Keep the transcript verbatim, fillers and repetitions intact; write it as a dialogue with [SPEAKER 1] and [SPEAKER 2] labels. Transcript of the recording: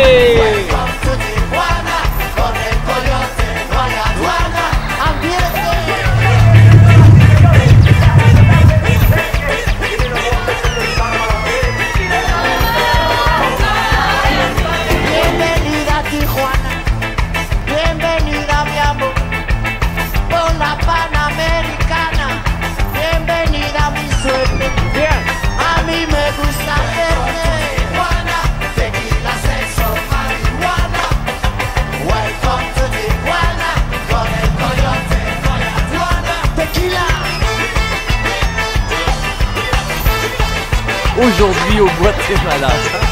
[SPEAKER 1] Bienvenida a Tijuana, bienvenida mi amor, por la Panamericana, bienvenida a mi suerte. Bien. A mí me gusta verte. Tijuana, tequila, sexo, marihuana. Welcome to Tijuana, con el coyote, con la Tijuana. Tequila.
[SPEAKER 2] Aujourd'hui au Guatemala.